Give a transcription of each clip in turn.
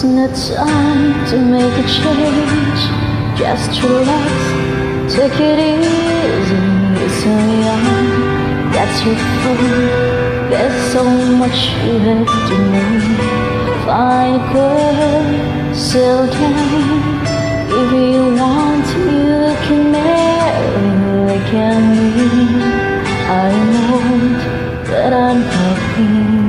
no time to make a change. Just relax, take it easy. You're so young, that's your fault. There's so much you have to know. Find a girl, settle down. If you want, you can marry like me. I know that I'm happy.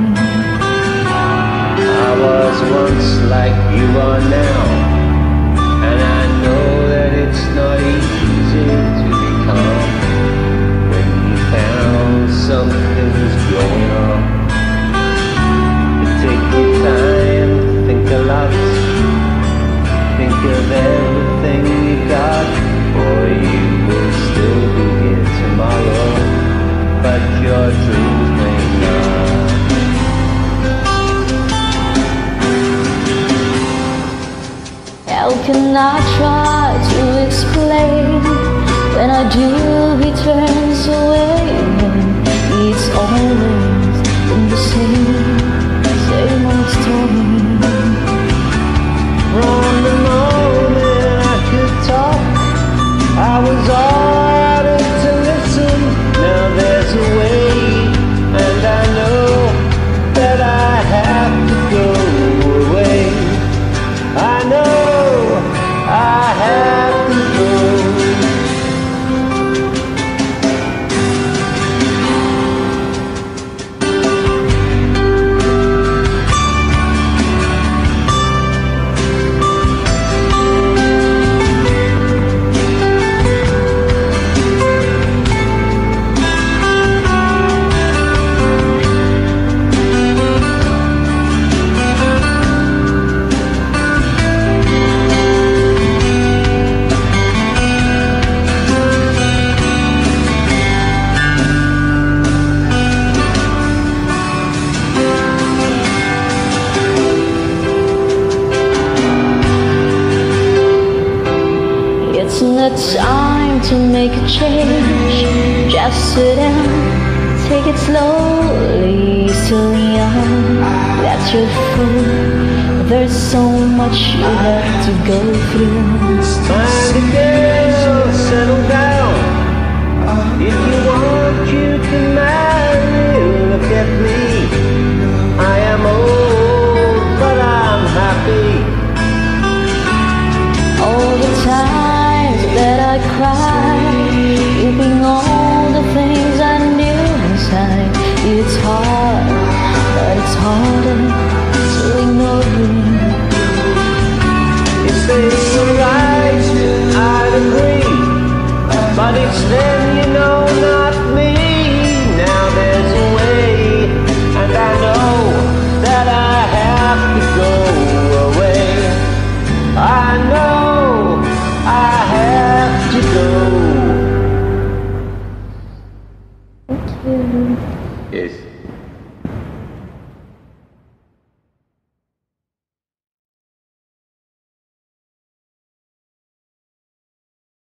I was once like you are now, and I know that it's not easy to become. When you found something's going on, you take your time, think a lot, think of everything you got. Or you will still be here tomorrow, but your dreams may not. How can I try to explain? When I do, he turns away. It's always been the same old story. From the moment I could talk, I was ordered to listen. Now there's a way, and I know that I have to go away. I know I have to go. It's no time to make a change. Just sit down, take it slowly. Still young, that's your fault. There's so much you have to go through. Find a girl, settle down. If you want, you can marry. Look at me, I am old, but I'm happy. All the times that I cried, keeping all the things I knew inside. It's hard, but it's harder to ignore you. If it's right, I'd agree, but it's there.